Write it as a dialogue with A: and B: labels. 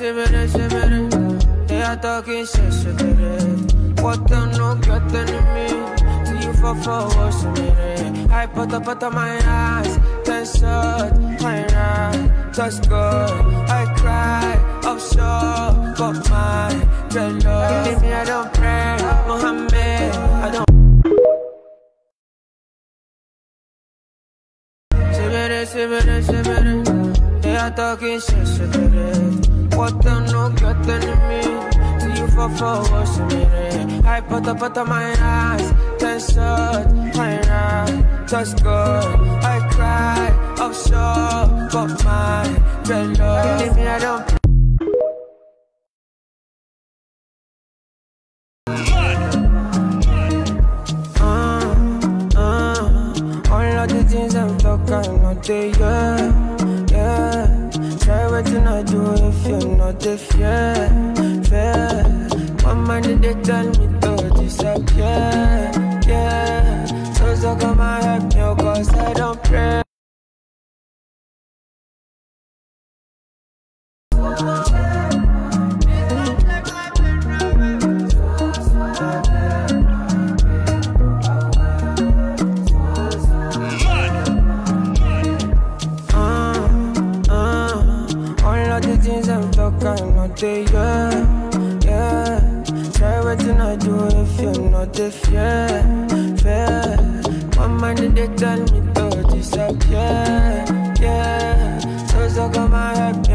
A: They are talking shit, what them no get enemy. Do you for what's in it? I put up my eyes, then shut my eyes, touch good. I cry, offshore, got my dread love. Leave me, I don't pray, Mohammed, I don't. They are talking shit, what them no get enemy. Do you for what's in it? I put up my eyes, then shut my eyes, touch good. I cry, offshore, got my dread love. Leave me, I don't. All of the things I'm talking, not the yeah. Try what you not do if you're not the fair. My mind they tell me to disappear, yeah. So come and help me, cause I don't pray. Yeah. Try what you not do if you're not the fair. My mind they tell me to disappear, yeah. So come and help me,